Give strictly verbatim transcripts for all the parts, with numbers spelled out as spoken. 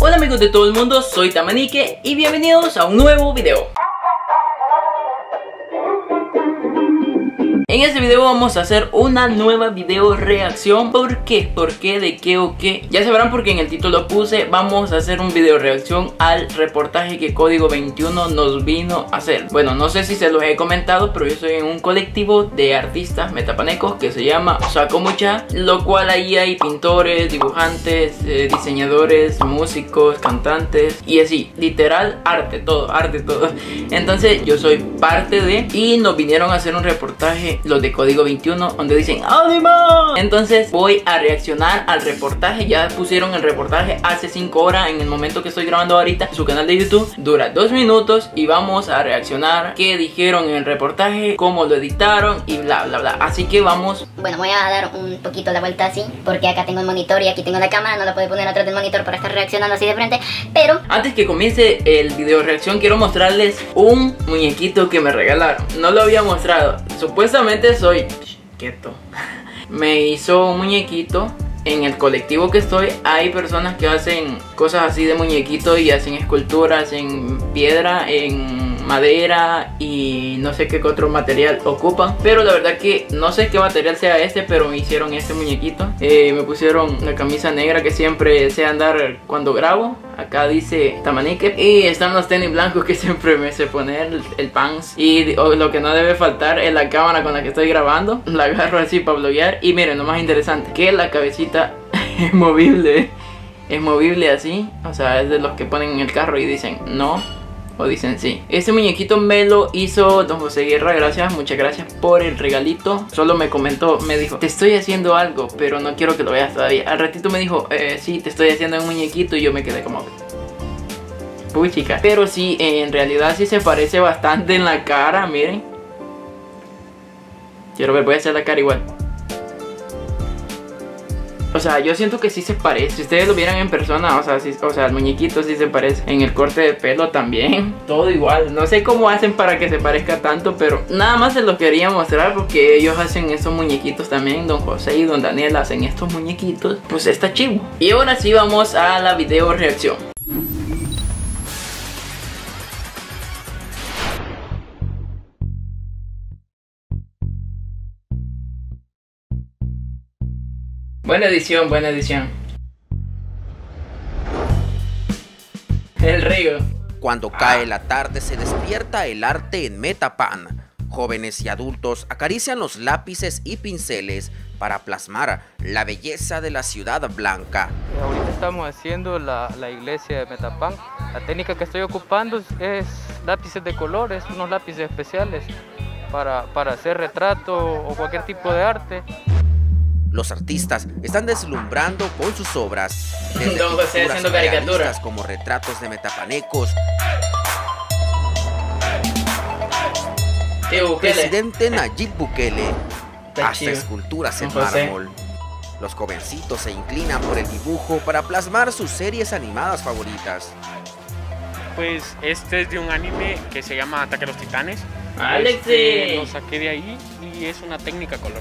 Hola amigos de todo el mundo, soy Tamanique y bienvenidos a un nuevo video. En este video vamos a hacer una nueva video reacción. ¿Por qué? ¿Por qué? ¿De qué o qué? Ya sabrán porque en el título puse vamos a hacer un video reacción al reportaje que Código veintiuno nos vino a hacer. Bueno, no sé si se los he comentado, pero yo estoy en un colectivo de artistas metapanecos que se llama Saco Mucha, lo cual ahí hay pintores, dibujantes, eh, diseñadores, músicos, cantantes y así, literal arte, todo, arte, todo. Entonces yo soy parte de, y nos vinieron a hacer un reportaje los de Código veintiuno donde dicen ¡Ánimo! Entonces voy a reaccionar al reportaje. Ya pusieron el reportaje hace cinco horas en el momento que estoy grabando ahorita. Su canal de YouTube dura dos minutos y vamos a reaccionar qué dijeron en el reportaje, cómo lo editaron y bla bla bla. Así que vamos. Bueno, voy a dar un poquito la vuelta así porque acá tengo el monitor y aquí tengo la cámara. No la puedo poner atrás del monitor para estar reaccionando así de frente. Pero antes que comience el video reacción quiero mostrarles un muñequito que me regalaron. No lo había mostrado. Supuestamente soy quieto. Me hizo un muñequito. En el colectivo que estoy hay personas que hacen cosas así de muñequito y hacen esculturas en piedra, en madera y no sé qué otro material ocupan, pero la verdad que no sé qué material sea este, pero me hicieron este muñequito. eh, Me pusieron la camisa negra que siempre sé andar cuando grabo. Acá dice Tamanique. Y están los tenis blancos que siempre me sé poner, el, el pants. Y oh, lo que no debe faltar es la cámara con la que estoy grabando. La agarro así para bloguear. Y miren, lo más interesante, que la cabecita es movible. Es movible así. O sea, es de los que ponen en el carro y dicen no o dicen sí. Este muñequito me lo hizo don José Guerra. Gracias, muchas gracias por el regalito. Solo me comentó, me dijo, te estoy haciendo algo, pero no quiero que lo veas todavía. Al ratito me dijo, eh, sí, te estoy haciendo un muñequito. Y yo me quedé como, uy chica. Pero sí, en realidad sí se parece bastante en la cara, miren. Quiero ver, voy a hacer la cara igual. O sea, yo siento que sí se parece. Si ustedes lo vieran en persona, o sea, sí, o sea, el muñequito sí se parece. En el corte de pelo también. Todo igual. No sé cómo hacen para que se parezca tanto, pero nada más se lo quería mostrar porque ellos hacen esos muñequitos también. Don José y don Daniel hacen estos muñequitos. Pues está chivo. Y ahora sí vamos a la video reacción. Buena edición, buena edición. El río. Cuando cae la tarde se despierta el arte en Metapan. Jóvenes y adultos acarician los lápices y pinceles para plasmar la belleza de la ciudad blanca. Ahorita estamos haciendo la, la iglesia de Metapan. La técnica que estoy ocupando es, es lápices de colores, unos lápices especiales para, para hacer retrato o cualquier tipo de arte. Los artistas están deslumbrando con sus obras, desde Don José haciendo caricaturas como retratos de metapanecos, presidente Nayib Bukele, Está hasta chido. esculturas en Don José. mármol. Los jovencitos se inclinan por el dibujo para plasmar sus series animadas favoritas. Pues este es de un anime que se llama Ataque a los Titanes. Alexi. Este, lo saqué de ahí y es una técnica color.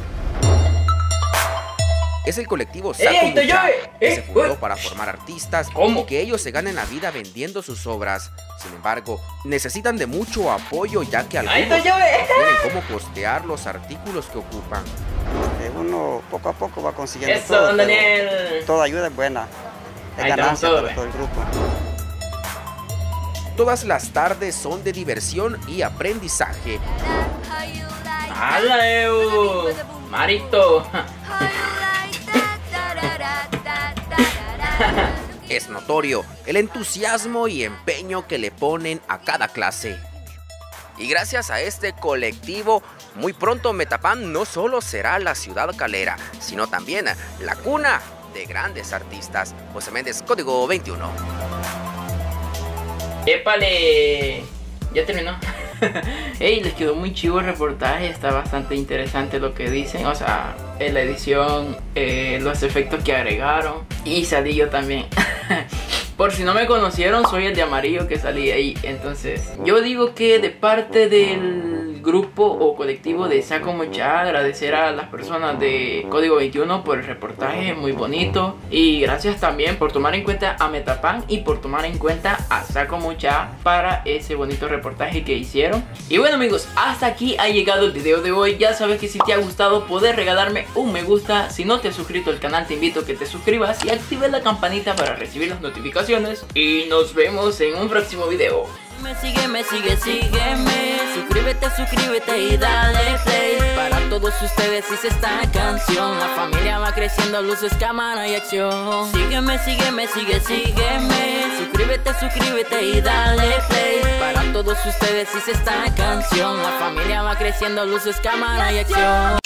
Es el colectivo ¡Eh, Saco ahí estoy Mucha, yo! ¡Eh! que se fundó ¡Eh! para formar artistas ¿Cómo? y que ellos se ganen la vida vendiendo sus obras. Sin embargo, necesitan de mucho apoyo ya que ¡Ahí algunos estoy yo! no ¡Eh! tienen cómo costear los artículos que ocupan. Eh, Uno poco a poco va consiguiendo Eso, todo, don pero Daniel. toda ayuda es buena, es Ahí estamos ganancia todos, para ve. todo el grupo. Todas las tardes son de diversión y aprendizaje. ¡Hala, eu! ¡Marito! Es notorio el entusiasmo y empeño que le ponen a cada clase. Y gracias a este colectivo, muy pronto Metapan no solo será la ciudad calera, sino también la cuna de grandes artistas. José Méndez, Código veintiuno. ¡Épale! Ya terminó. Ey, les quedó muy chivo el reportaje. Está bastante interesante lo que dicen. O sea, en la edición, eh, los efectos que agregaron. Y salí yo también. Por si no me conocieron, soy el de amarillo que salí ahí. Entonces, yo digo que de parte del grupo o colectivo de Saco Mucha, agradecer a las personas de Código veintiuno por el reportaje muy bonito, y gracias también por tomar en cuenta a Metapan y por tomar en cuenta a Saco Mucha para ese bonito reportaje que hicieron. Y bueno amigos, hasta aquí ha llegado el video de hoy. Ya sabes que si te ha gustado puedes regalarme un me gusta. Si no te has suscrito al canal te invito a que te suscribas y actives la campanita para recibir las notificaciones, y nos vemos en un próximo video. Me sigue, me sigue, sígueme. Suscríbete, suscríbete y dale play. Para todos ustedes hice esta canción. La familia va creciendo, luces, cámara y acción. Sígueme, sígueme, sigue, sígueme. Suscríbete, suscríbete y dale play. Para todos ustedes hice esta canción. La familia va creciendo, luces, cámara y acción.